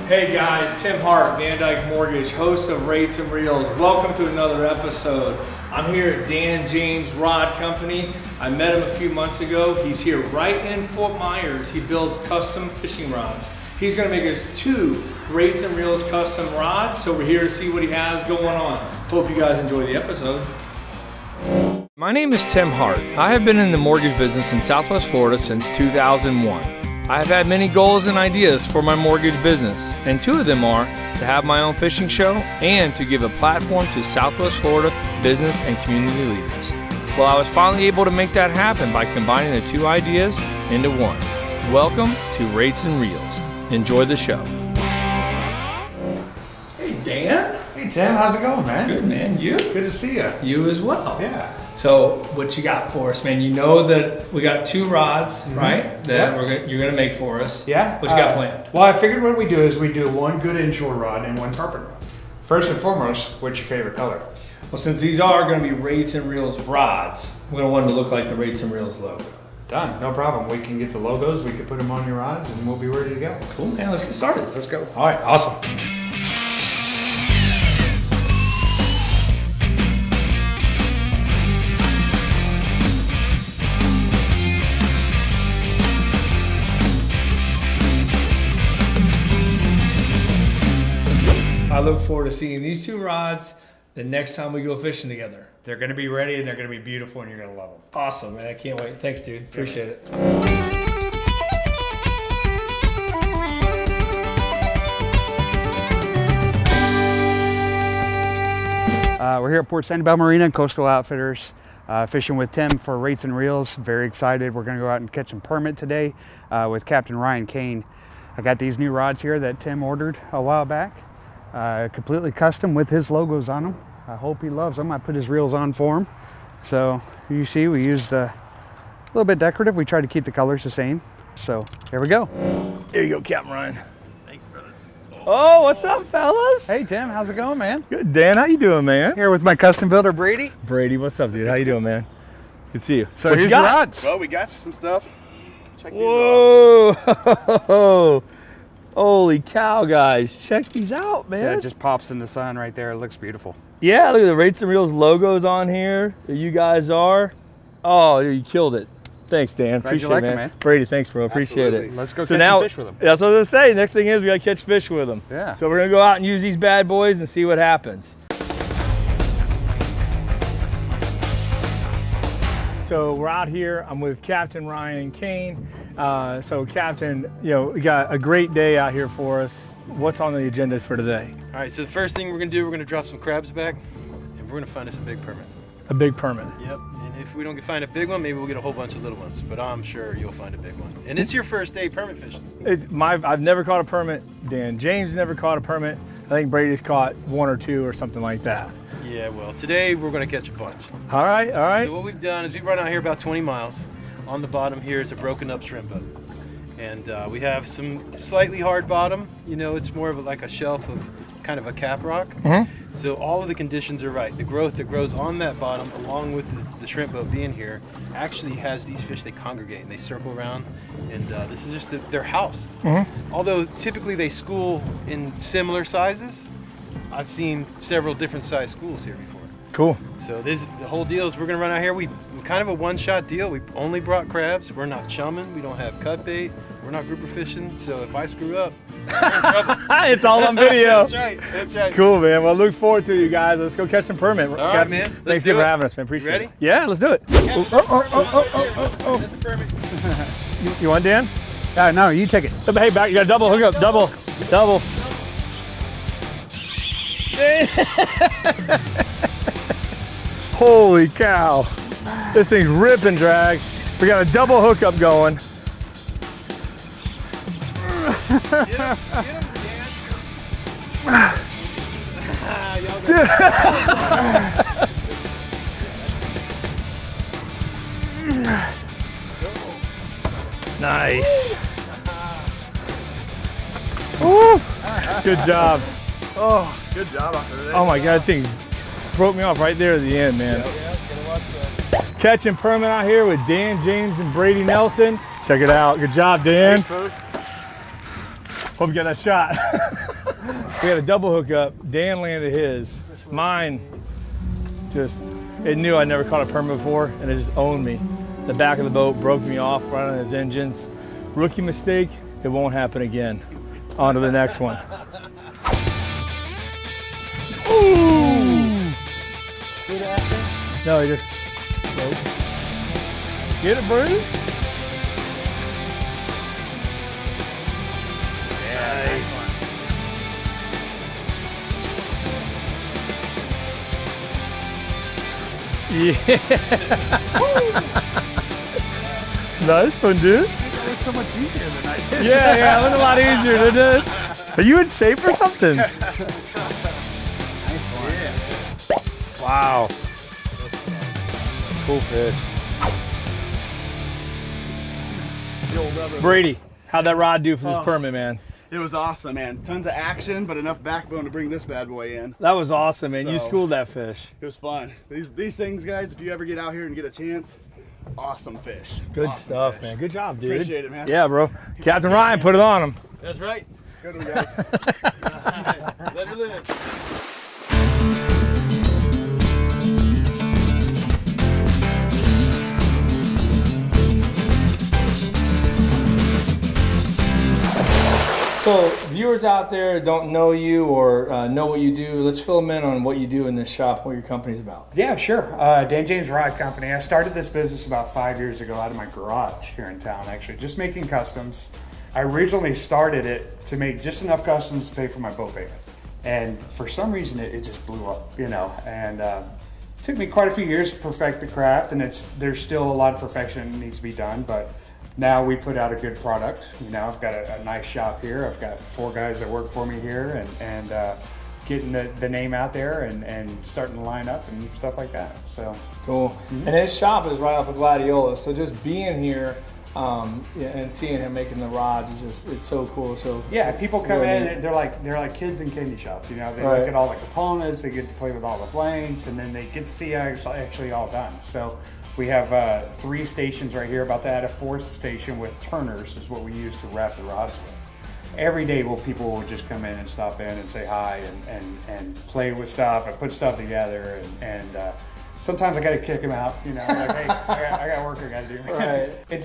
Hey guys, Tim Hart, Van Dyke Mortgage, host of Rates and Reels. Welcome to another episode. I'm here at Dan James Rod Company. I met him a few months ago. He's here right in Fort Myers. He builds custom fishing rods. He's gonna make us 2 Rates and Reels custom rods. So we're here to see what he has going on. Hope you guys enjoy the episode. My name is Tim Hart. I have been in the mortgage business in Southwest Florida since 2001. I have had many goals and ideas for my mortgage business, and 2 of them are to have my own fishing show and to give a platform to Southwest Florida business and community leaders. Well, I was finally able to make that happen by combining the 2 ideas into one. Welcome to Rates and Reels. Enjoy the show. Hey Dan. Hey Tim, how's it going, man? Good, man. You? Good to see you. You as well. Yeah. So what you got for us, man? You know that we got 2 rods, right? That you're gonna make for us. Yeah. What you got planned? Well, I figured what we do is we do 1 good inshore rod and 1 tarpon rod. First and foremost, what's your favorite color? Well, since these are gonna be Rates and Reels rods, we're gonna want them to look like the Rates and Reels logo. Done, no problem. We can get the logos, we can put them on your rods, and we'll be ready to go. Cool, man. Let's get started. Let's go. All right, awesome. I look forward to seeing these 2 rods the next time we go fishing together. They're gonna be ready and they're gonna be beautiful and you're gonna love them. Awesome, man. I can't wait. Thanks, dude. Appreciate it. We're here at Port Sanibel Marina, Coastal Outfitters, fishing with Tim for Rates and Reels. Very excited. We're gonna go out and catch some permit today with Captain Ryan Kane. I got these new rods here that Tim ordered a while back. Completely custom with his logos on them. I hope he loves them. I put his reels on for him. So you see we used a little bit decorative. We tried to keep the colors the same. So here we go. There you go, Captain Ryan. Thanks, brother. Oh, what's up, fellas? Hey Tim, how's it going, man? Good. Dan, how you doing, man? Here with my custom builder, Brady. Brady, what's up, dude? How you doing, man? Good to see you. So what here's you got? your rods. Well, we got some stuff. Check these out. Whoa! Holy cow, guys. Check these out, man. Yeah, it just pops in the sun right there. It looks beautiful. Yeah, look at the Rates and Reels logos on here that you guys are. Oh, you killed it. Thanks, Dan. Glad you Appreciate like it, them, man. man. Brady, thanks, bro. Appreciate Absolutely. it. Let's go So catch now, some fish with them. That's what I was going to say. Next thing is we got to catch fish with them. Yeah. So we're going to go out and use these bad boys and see what happens. So we're out here. I'm with Captain Ryan Kane. So Captain, you know, we got a great day out here for us. What's on the agenda for today? All right, so the first thing we're gonna do, we're gonna drop some crabs back, and we're gonna find us a big permit. A big permit. Yep, and if we don't find a big one, maybe we'll get a whole bunch of little ones, but I'm sure you'll find a big one. And it's your first day permit fishing. I've never caught a permit. Dan James never caught a permit. I think Brady's caught 1 or 2 or something like that. Yeah, well, today we're gonna catch a bunch. All right, all right. So what we've done is we've run out here about 20 miles. On the bottom here is a broken up shrimp boat. And we have some slightly hard bottom. You know, it's more of like a shelf of kind of a cap rock. So all of the conditions are right. The growth that grows on that bottom, along with the shrimp boat being here, actually has these fish, they congregate and they circle around. And this is just their house. Although typically they school in similar sizes, I've seen several different size schools here before. Cool. So the whole deal is we're gonna run out here. We're kind of a one-shot deal. We only brought crabs. We're not chumming. We don't have cut bait. We're not grouper fishing. So if I screw up, we're in trouble. It's all on video. That's right. That's right. Cool, man. Well, I look forward to you guys. Let's go catch some permit. All right, man. Thanks again for having us, man. Appreciate ready? it. Yeah, let's do it. You want Dan? No, you take it. Hey, back. You got to double hook up. Double. Holy cow. This thing's rip and drag. We got a double hookup going. Get him, Nice. Woo. Good job. Oh, Good job out there. oh my God, that thing broke me off right there at the end, man. Catching permit out here with Dan James and Brady Nelson. Check it out. Good job, Dan. Hope you got that shot. We had a double hookup. Dan landed his. Mine it knew I never caught a permit before, and it just owned me. The back of the boat broke me off right on his engines. Rookie mistake, it won't happen again. On to the next one. Ooh! No, he just broke. Get it, Brady? Nice. Yeah. Nice one, dude. That was so much easier than I did. Yeah, it was a lot easier, didn't it? Are you in shape or something? Nice one. Yeah. Wow. Cool fish. Brady, how'd that rod do for this permit, man? It was awesome, man. Tons of action, but enough backbone to bring this bad boy in. That was awesome, man. You So, schooled that fish. It was fun. These things, guys, if you ever get out here and get a chance, awesome fish. Good Awesome stuff, fish. man. Good job, dude. Appreciate it, man. Yeah, bro. Captain Ryan put it on him. That's right. Good one, guys. Let it live. So viewers out there don't know you or know what you do. Let's fill them in on what you do in this shop, what your company's about. Yeah, sure. Dan James Rod Company. I started this business about 5 years ago out of my garage here in town, actually, just making customs. I originally started it to make just enough customs to pay for my boat payment. And for some reason, it just blew up, you know. And it took me quite a few years to perfect the craft, and there's still a lot of perfection that needs to be done, but now we put out a good product. You know, I've got a nice shop here. I've got 4 guys that work for me here, and getting the name out there and starting to line up and stuff like that. So cool. And his shop is right off of Gladiola. So just being here and seeing him making the rods is it's so cool. So yeah, people come really in neat. and they're like kids in candy shops. You know, they Right. look at all the components, they get to play with all the blanks, and then they get to see how it's actually all done. So we have 3 stations right here, about to add a 4th station with turners is what we use to wrap the rods with. Every day people will just come in and stop in and say hi and play with stuff and put stuff together and sometimes I got to kick them out, you know, like, hey, I got work I got to do. Right. It's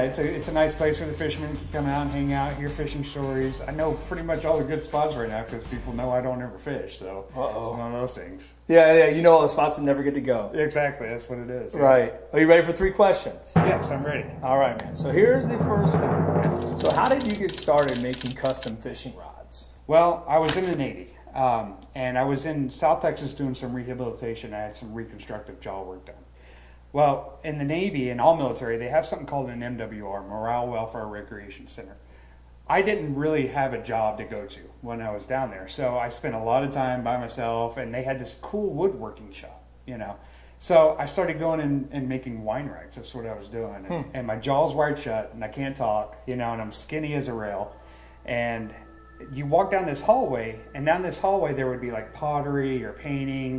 a nice place where the fishermen can come out and hang out, hear fishing stories. I know pretty much all the good spots right now because people know I don't ever fish, so one of those things. Yeah, you know all the spots we never get to go. Exactly, that's what it is. Yeah. Right. Are you ready for 3 questions? Yes, I'm ready. All right, man. So here's the first one. So how did you get started making custom fishing rods? Well, I was in the Navy, and I was in South Texas doing some rehabilitation. I had some reconstructive jaw work done. Well, in the Navy and all military, they have something called an MWR, Morale, Welfare, Recreation Center. I didn't really have a job to go to when I was down there, so I spent a lot of time by myself, and they had this cool woodworking shop, you know. So I started going and making wine racks. That's what I was doing. And my jaw's wired shut, and I can't talk, you know, and I'm skinny as a rail. And you walk down this hallway, and down this hallway there would be like pottery or painting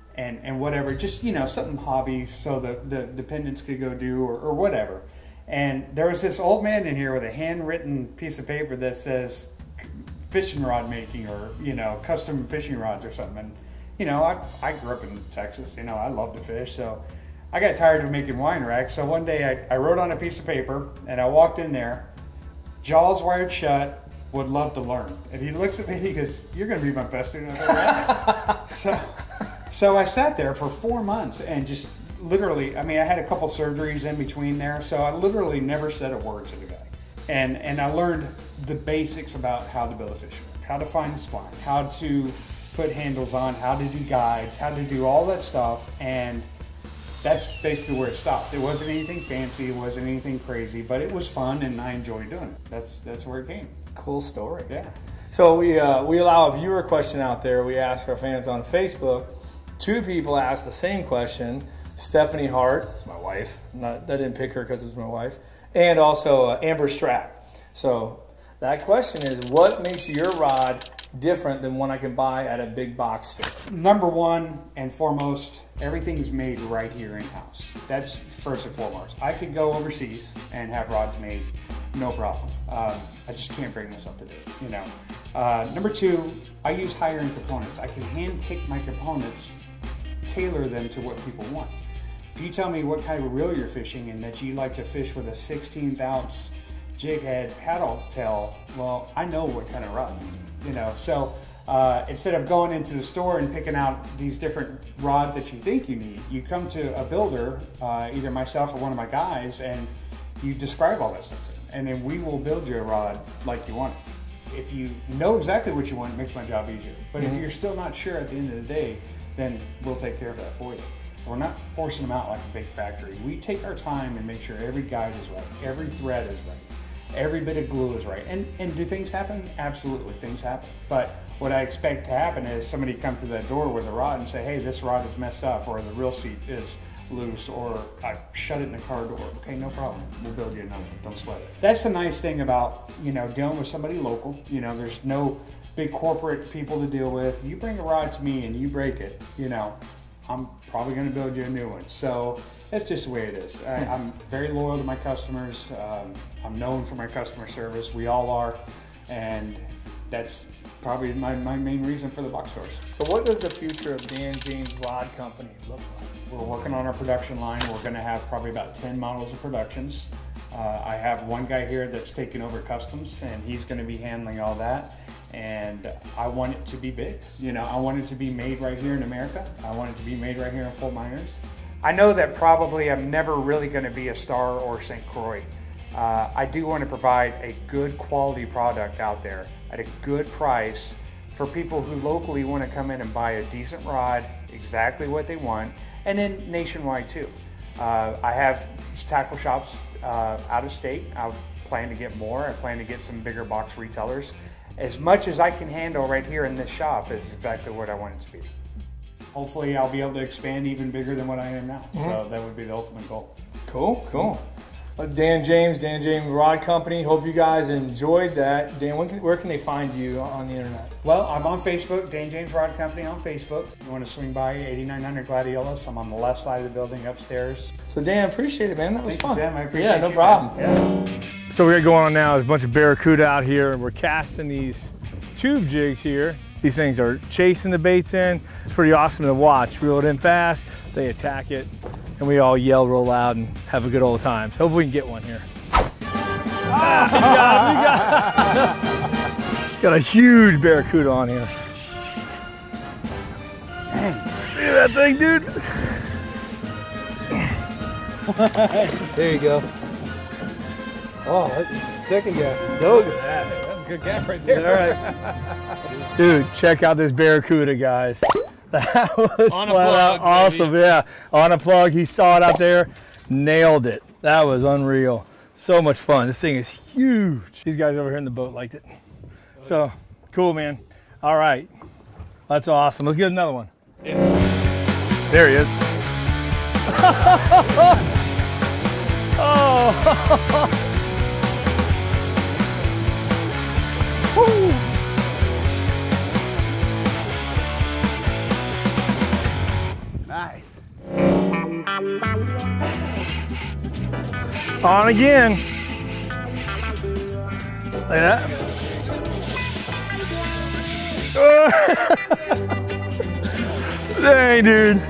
and whatever, just, you know, something hobby so the dependents could go do or whatever. And there was this old man in here with a handwritten piece of paper that says fishing rod making or, you know, custom fishing rods or something. And, you know, I grew up in Texas, you know, I love to fish, so I got tired of making wine racks. So one day I wrote on a piece of paper and I walked in there, jaws wired shut, would love to learn. And he looks at me, he goes, "You're going to be my best student I've ever had." So I sat there for 4 months and just literally, I mean, I had a couple surgeries in between there, so I literally never said a word to the guy. And I learned the basics about how to build a fish hook, how to find the spline, how to put handles on, how to do guides, how to do all that stuff, and that's basically where it stopped. It wasn't anything fancy, it wasn't anything crazy, but it was fun and I enjoyed doing it. That's where it came. Cool story. Yeah. So we allow a viewer question out there. We ask our fans on Facebook. 2 people asked the same question. Stephanie Hart, it's my wife. I didn't pick her because it was my wife. And also Amber Strack. So that question is, what makes your rod different than one I can buy at a big box store? Number one and foremost, everything's made right here in-house. That's first and foremost. I could go overseas and have rods made, no problem. I just can't bring myself to do it, you know. Number two, I use higher-end components. I can hand-pick my components, tailor them to what people want. If you tell me what kind of reel you're fishing and that you like to fish with a 16th ounce jig head paddle tail, well, I know what kind of rod, you know. So instead of going into the store and picking out these different rods that you think you need, you come to a builder, either myself or one of my guys, and you describe all that stuff to them, and then we will build you a rod like you want it. If you know exactly what you want, it makes my job easier. But if you're still not sure at the end of the day, then we'll take care of that for you. We're not forcing them out like a big factory. We take our time and make sure every guide is right, every thread is right, every bit of glue is right. And do things happen? Absolutely, things happen. But what I expect to happen is somebody come through that door with a rod and say, hey, this rod is messed up, or the reel seat is loose, or I shut it in the car door. Okay, no problem. We'll build you another. Don't sweat it. That's the nice thing about, you know, dealing with somebody local. You know, there's no big corporate people to deal with. You bring a rod to me and you break it, you know, I'm probably going to build you a new one. So that's just the way it is. I'm very loyal to my customers. I'm known for my customer service. We all are. And that's probably my main reason for the box stores. So what does the future of Dan James Rod Company look like? We're working on our production line. We're going to have probably about 10 models of productions. I have one guy here that's taking over customs, and he's going to be handling all that. And I want it to be big. You know, I want it to be made right here in America. I want it to be made right here in Fort Myers. I know that probably I'm never really going to be a Star or St. Croix. I do want to provide a good quality product out there at a good price for people who locally want to come in and buy a decent rod, exactly what they want, and then nationwide too. I have tackle shops out of state. I plan to get more. I plan to get some bigger box retailers. As much as I can handle right here in this shop is exactly what I want it to be. Hopefully I'll be able to expand even bigger than what I am now. So that would be the ultimate goal. Cool, cool. Dan James Rod Company. Hope you guys enjoyed that. Dan, where can they find you on the internet? Well, I'm on Facebook, Dan James Rod Company on Facebook. If you want to swing by 8900 Gladiolas, I'm on the left side of the building upstairs. So Dan, appreciate it, man. That was fun. Thank you, Tim. I appreciate it. Yeah, no problem. Yeah. So what we're going on now is a bunch of barracuda out here. We're casting these tube jigs here. These things are chasing the baits in. It's pretty awesome to watch. Reel it in fast, they attack it, and we all yell real loud and have a good old time. So hopefully we can get one here. Got a huge barracuda on here. Look at that thing, dude. There you go. Oh, second guy. Look at that. That's a good gap right there. All right. Dude, check out this barracuda, guys. That was on a flat plug, out awesome. baby. Yeah, on a plug. He saw it out there, nailed it. That was unreal. So much fun. This thing is huge. These guys over here in the boat liked it. So cool, man. All right, that's awesome. Let's get another one. Yeah. There he is. Oh. Woo. Nice. On again. Like that. Dang, dude.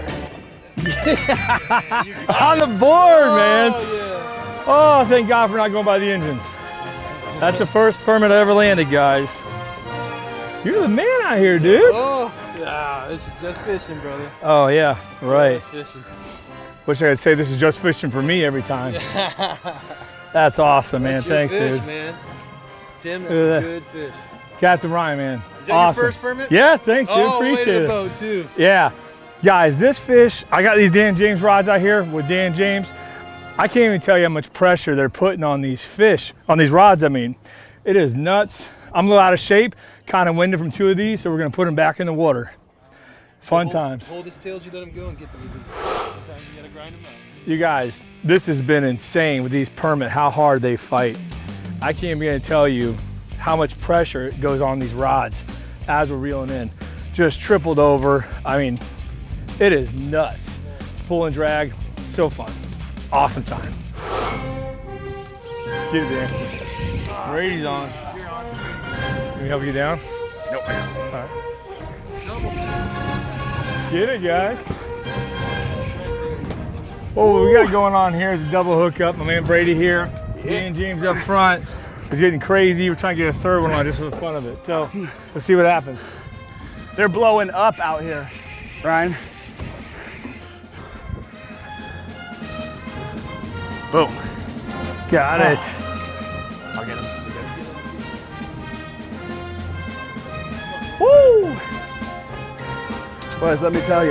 On the board, man. Yeah. Oh, thank God for not going by the engines. That's the first permit I ever landed, guys. You're the man out here, dude. Oh, yeah, this is just fishing, brother. Oh, yeah, right. Just fishing. Wish I could say this is just fishing for me every time. That's awesome, man. That's your Thanks, fish, dude. Man. Tim, that's Look at a that. good fish. Captain Ryan, man. Is that awesome. your first permit? Yeah, thanks, dude. Oh, Appreciate way to it. the boat, too. Yeah. Guys, this fish, I got these Dan James rods out here with Dan James. I can't even tell you how much pressure they're putting on these fish, on these rods, I mean. It is nuts. I'm a little out of shape, kind of winded from two of these, so we're gonna put them back in the water. Fun times. Hold his tails, you let him go and get them. Sometimes you gotta grind them out. You guys, this has been insane with these permit, how hard they fight. I can't even begin to tell you how much pressure goes on these rods. as we're reeling in. Just tripled over. I mean, it is nuts. Pull and drag, so fun. Awesome time. Get it, Dan. Brady's on. Can we help you down? Nope. All right. Get it, guys. Oh, what we got going on here is a double hookup. My man Brady here. Dan James up front. It's getting crazy. We're trying to get a third one on just for the fun of it. So let's see what happens. They're blowing up out here, Ryan. Boom. Got it. I'll get him. Woo! Boys, let me tell you.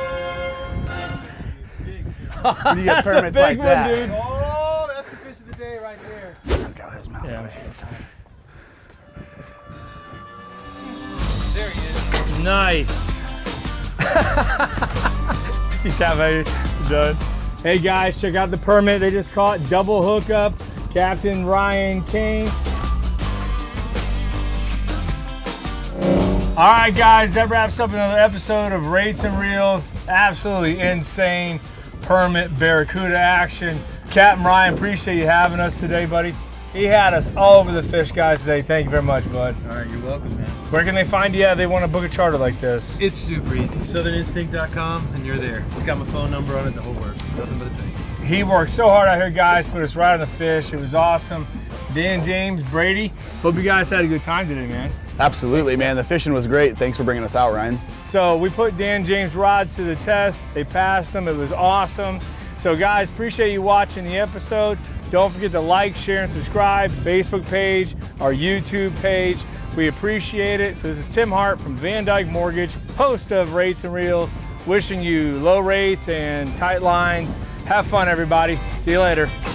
When you get permits like that. Dude. Oh, that's the fish of the day right there. Yeah. There he is. Nice. He's baby. Done. Hey guys, check out the permit they just caught. Double hookup. Captain Ryan Kane. All right, guys, that wraps up another episode of Rates and Reels. Absolutely insane permit barracuda action. Captain Ryan, appreciate you having us today, buddy. He had us all over the fish, guys, today. Thank you very much, bud. All right, you're welcome, man. Where can they find you if they want to book a charter like this? It's super easy. SouthernInstinct.com, and you're there. It's got my phone number on it, the whole works. Nothing but a thing. He worked so hard out here, guys, put us right on the fish. It was awesome. Dan, James, Brady, hope you guys had a good time today, man. Absolutely, man. The fishing was great. Thanks for bringing us out, Ryan. So we put Dan James rods to the test. They passed them. It was awesome. So guys, appreciate you watching the episode. Don't forget to like, share, and subscribe. Facebook page, our YouTube page. We appreciate it. So this is Tim Hart from Van Dyke Mortgage, host of Rates and Reels, wishing you low rates and tight lines. Have fun, everybody. See you later.